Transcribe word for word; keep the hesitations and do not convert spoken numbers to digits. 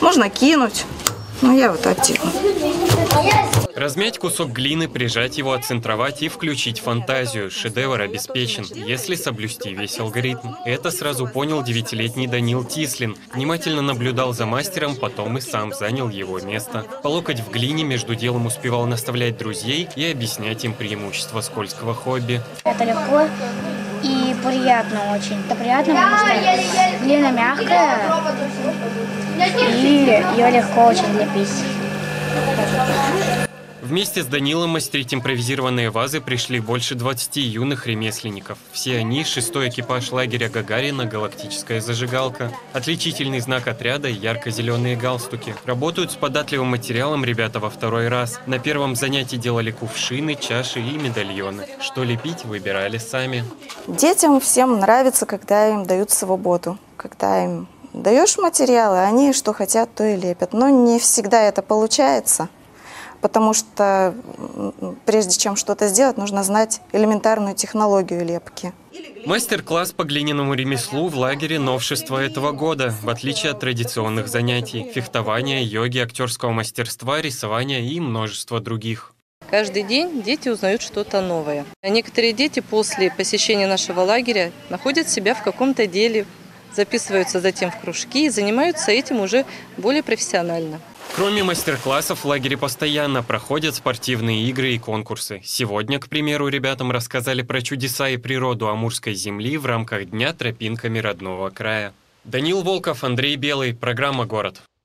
Можно кинуть. Ну, я вот так делаю. Размять кусок глины, прижать его, отцентровать и включить фантазию. Шедевр обеспечен, если соблюсти весь алгоритм. Это сразу понял девятилетний Данил Тислин. Внимательно наблюдал за мастером, потом и сам занял его место. По локоть в глине между делом успевал наставлять друзей и объяснять им преимущества скользкого хобби. Это легко и приятно очень. Это приятно, потому что глина мягкая и ее легко очень лепить. Вместе с Данилом мастерить импровизированные вазы пришли больше двадцати юных ремесленников. Все они – шестой экипаж лагеря Гагарина «Галактическая зажигалка». Отличительный знак отряда – ярко-зеленые галстуки. Работают с податливым материалом ребята во второй раз. На первом занятии делали кувшины, чаши и медальоны. Что лепить, выбирали сами. Детям всем нравится, когда им дают свободу. Когда им даешь материалы, они что хотят, то и лепят. Но не всегда это получается. Потому что прежде чем что-то сделать, нужно знать элементарную технологию лепки. Мастер-класс по глиняному ремеслу в лагере – новшество этого года, в отличие от традиционных занятий – фехтования, йоги, актерского мастерства, рисования и множества других. Каждый день дети узнают что-то новое. Некоторые дети после посещения нашего лагеря находят себя в каком-то деле, записываются затем в кружки и занимаются этим уже более профессионально. Кроме мастер-классов, в лагере постоянно проходят спортивные игры и конкурсы. Сегодня, к примеру, ребятам рассказали про чудеса и природу Амурской земли в рамках Дня тропинками родного края. Данил Волков, Андрей Белый. Программа «Город».